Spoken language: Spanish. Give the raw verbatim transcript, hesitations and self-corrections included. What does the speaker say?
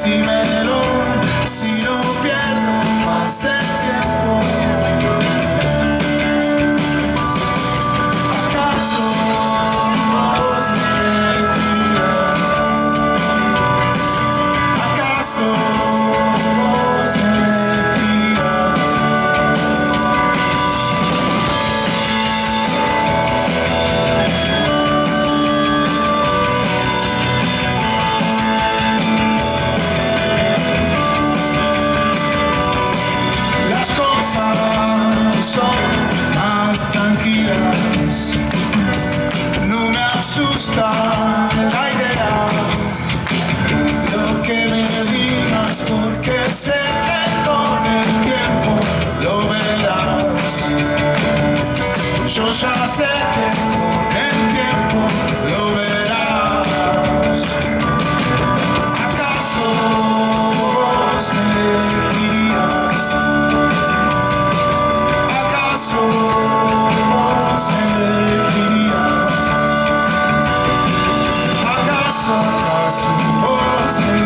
Decímelo, si no pierdo más el tiempo. ¿Acaso vos me elegirías? ¿Acaso vos me elegirías? Las cosas son más tranquilas, no me asusta la idea. Lo que me digas, porque sé que con el tiempo lo verás. Yo ya sé que con el tiempo lo verás. ¿Acaso vos me elegirías? ¿Acaso vos me elegirías? ¿Acaso, acaso vos me elegirías?